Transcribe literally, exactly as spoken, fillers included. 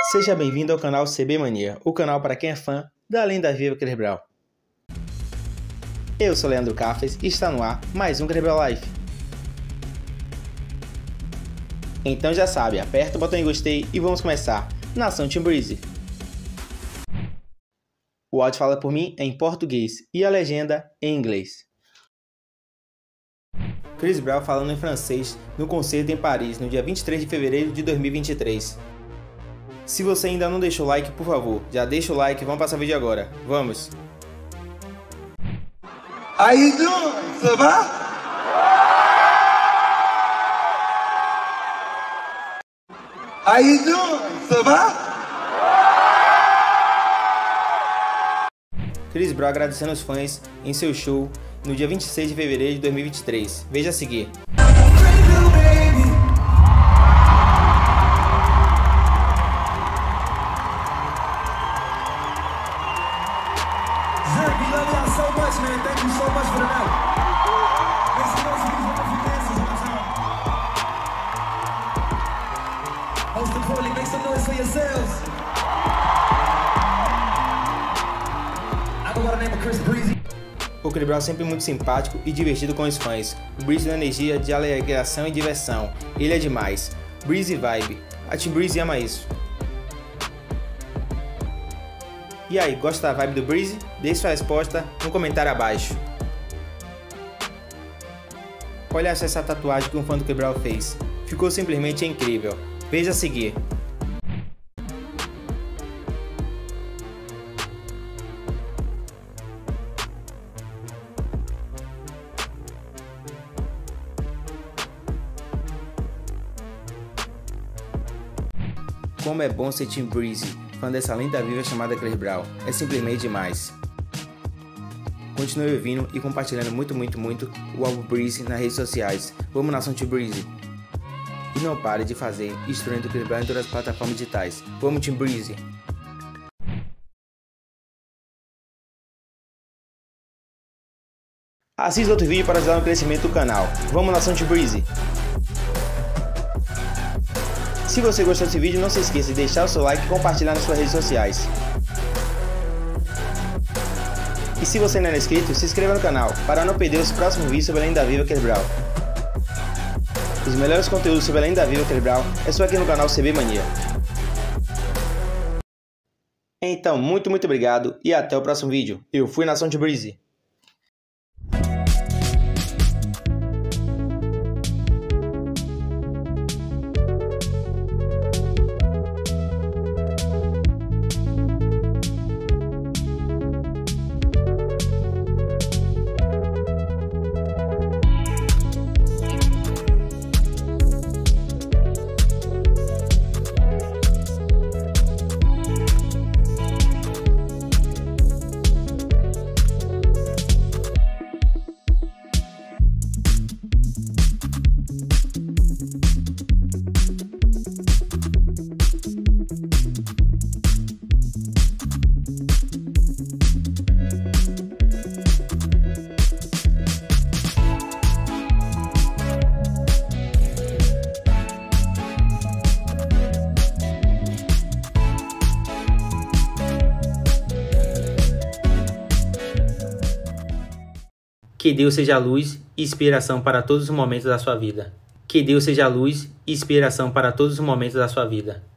Seja bem-vindo ao canal C B Mania, o canal para quem é fã da lenda viva Cerebral. Eu sou Leandro Cafes e está no ar mais um Cerebral Life. Então já sabe, aperta o botão em gostei e vamos começar. Nação Team Breeze. O áudio fala por mim em português e a legenda em inglês. Chris Brown falando em francês no concerto em Paris no dia vinte e três de fevereiro de dois mil e vinte e três. Se você ainda não deixou o like, por favor, já deixa o like e vamos passar o vídeo agora. Vamos! How you doing? Ça va? How you doing? Ça va? Chris Brown agradecendo os fãs em seu show no dia vinte e seis de fevereiro de dois mil e vinte e três. Veja a seguir. O Chris Brown sempre muito simpático e divertido com os fãs. O Breeze é uma energia de alegração e diversão. Ele é demais. Breeze Vibe. A Team Breeze ama isso. E aí, gosta da vibe do Breeze? Deixe sua resposta no comentário abaixo. Olha essa tatuagem que um fã do Chris Brown fez. Ficou simplesmente incrível. Veja a seguir. Como é bom ser Team Breeze, fã dessa lenda viva chamada Chris Brown. É simplesmente demais. Continue ouvindo e compartilhando muito, muito, muito o álbum Breeze nas redes sociais. Vamos, nação Team Breeze! E não pare de fazer instrumento do Chris Brown em todas as plataformas digitais. Vamos, Team Breeze! Assista outro vídeo para ajudar no crescimento do canal. Vamos, nação Team Breeze! Se você gostou desse vídeo, não se esqueça de deixar o seu like e compartilhar nas suas redes sociais. E se você não é inscrito, se inscreva no canal para não perder os próximos vídeos sobre a lenda viva Chris Brown. Os melhores conteúdos sobre a lenda viva Chris Brown é só aqui no canal C B Mania. Então, muito, muito obrigado e até o próximo vídeo. Eu fui Nação Team Breeze. Que Deus seja luz e inspiração para todos os momentos da sua vida. Que Deus seja luz e inspiração para todos os momentos da sua vida.